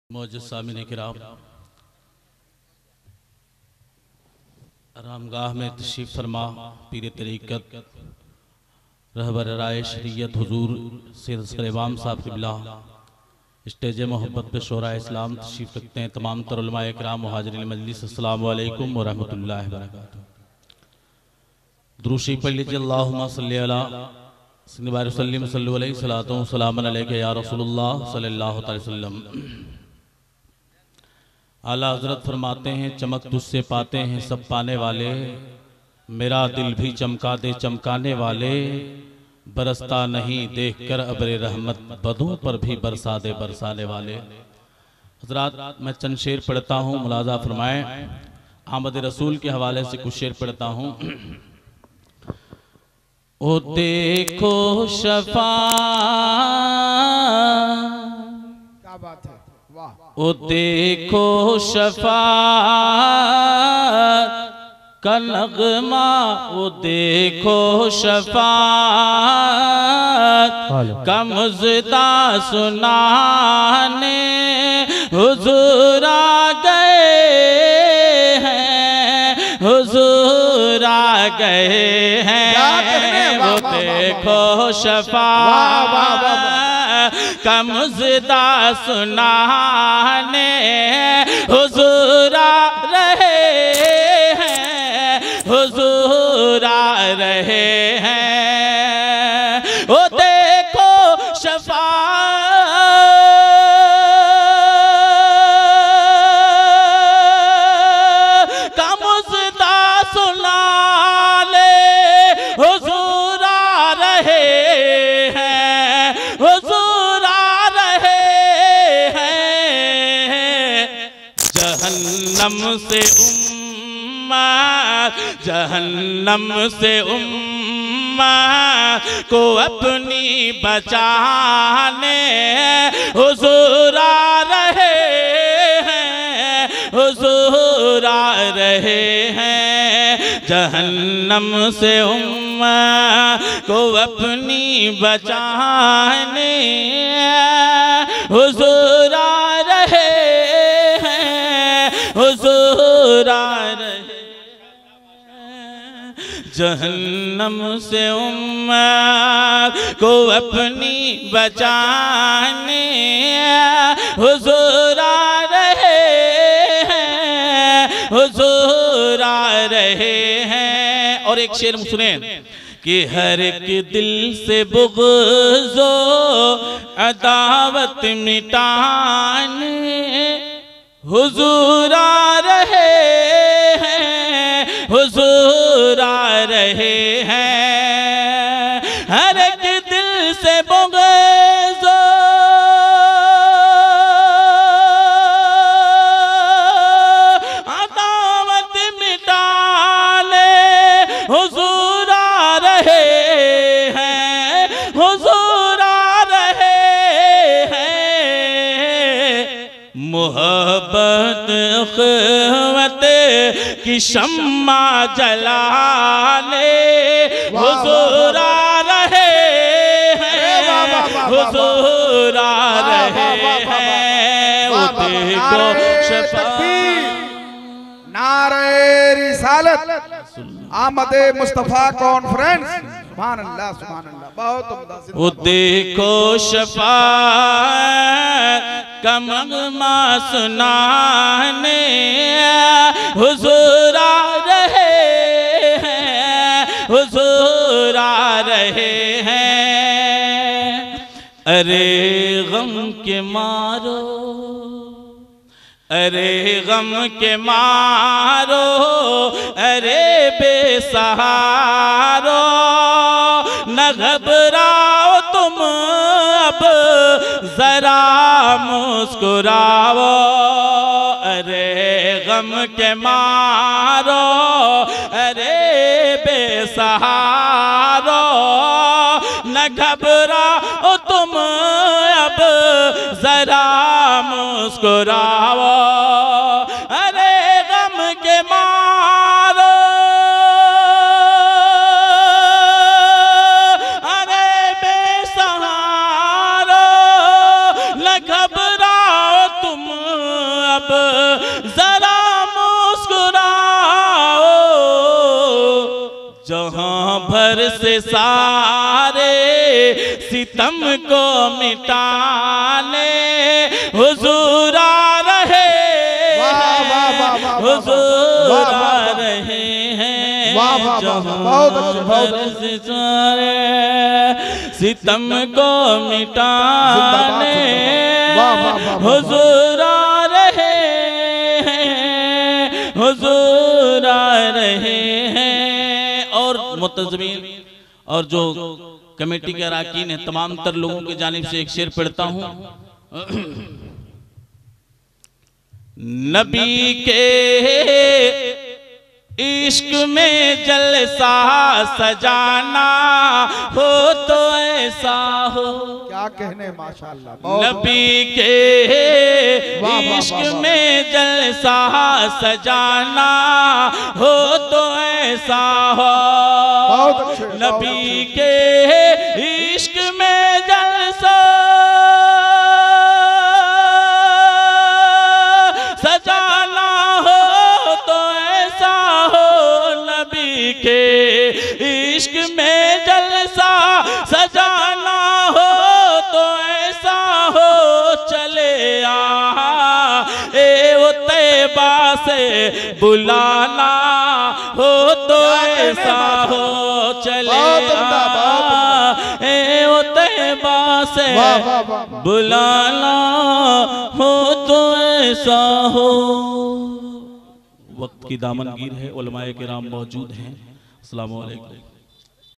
मौजूद सामिन किराम, आरामगाह में तशरीफ़ फरमा पीर तरीक़त रहबर राय शरीयत हुजूर सैयद असगर इमाम साहब क़िबला स्टेज मोहब्बत पे शोरा इस्लाम तशरीफ़ रखते हैं। तमाम तर उलमाए किराम मुहाजिरीन मजलिस अस्सलामु अलैकुम व रहमतुल्लाहि व बरकातुहू। दुरूशी पढ़ लीजिए। अल्लाहुम्मा सल्लि अला सय्यिदिना व सल्लु अलैहि सलातो व सलामन अलैका या रसूलुल्लाह सल्लल्लाहु अलैहि वसल्लम। आला हज़रत फरमाते हैं, चमक तुझसे पाते हैं सब पाने वाले, मेरा दिल भी चमका दे चमकाने वाले, बरसता नहीं देख कर अब्रे रहमत, बदों पर भी बरसा दे बरसाने वाले। हज़रात मैं चंद शेर पढ़ता हूँ, मुलाज़ा फरमाएं। आमद रसूल के हवाले से कुछ शेर पढ़ता हूँ। ओ देखो शफा, क्या बात है, वाह। ओ देखो शफा का नगमा, ओ देखो शफा का मुज़दा सुनाने हुज़ूर आ गए हैं, हुज़ूर आ गए हैं। वो देखो शफा का मुज़दा सुनाने हुज़ूर आ रहे हैं, हुज़ूर आ रहे हैं। ओ देखो शफा का मुज़दा सुनाने हुज़ूर आ रहे हैं, हुज़ूर आ रहे हैं। जहन्नम से जहन्नम से को अपनी बचाने हुज़ूर आ रहे हैं, हुज़ूर आ रहे हैं। जहन्नम से को अपनी बचाने हुज़ूर आ रहे हैं, हुज़ूर आ रहे हैं। जहन्नम से को अपनी बचाने हुज़ूर आ रहे हैं, हुज़ूर आ रहे हैं। और एक शेर सुने कि हर एक दिल से बुग़्ज़ो अदावत मिटाने हुज़ूर आ रहे हैं, हुज़ूर आ रहे हैं। हर एक दिल से बुग़्ज़ो अदावत मिटाने हुज़ूर आ रहे हैं, हुज़ूर आ रहे हैं। मोहब्बत अख़वत की शम्मा जलाने हुज़ूर आ रहे हैं, हुज़ूर आ रहे हैं। वो देखो शफा, नारे रिसालत, आमदे मुस्तफ़ा कॉन्फ्रेंस। सुभान अल्लाह, सुभान अल्लाह, बहुत उम्दा। वो देखो शफा का मगमा सुनाने हुज़ूर आ रहे हैं, हुज़ूर आ रहे हैं। अरे गम के मारो, अरे गम के मारो, अरे बेसहारो, न घबराओ तुम अब जरा मुस्कुराओ। अरे गम के मारो, अरे बेसहारो, न घबराओ तुम अब जरा मुस्कुराओ। अरे गम के मारो, अरे बेसहारो, न घबराओ तुम जहां भर से सारे सितम को मिटाने हुजूर आ रहे हैं, हुजूर आ रहे हैं। जहां भर से सारे सितम को मिटाने हुजूर आ रहे हैं, हुजूर आ रहे हैं। और मुतज़्ज़मीन और जो कमेटी के अरकान हैं, तमाम तर लोगों की जानिब से एक शेर पढ़ता हूँ। नबी के इश्क में जलसा सजाना हो तो ऐसा हो। क्या कहने माशाअल्लाह। नबी के इश्क में जलसा सजाना हो तो ऐसा हो। नबी के इश्क में जलसा सजाना हो तो ऐसा हो। नबी के इश्क में जलसा सजाना हो तो ऐसा हो। चले ए वो तैबा से बुलाना हो तो ऐसा हो। चले ए वो तैबा से बुलाना हो तो ऐसा हो। वक्त की दामनगीर है, उलमाए किराम मौजूद हैं। अस्सलामु अलैकुम।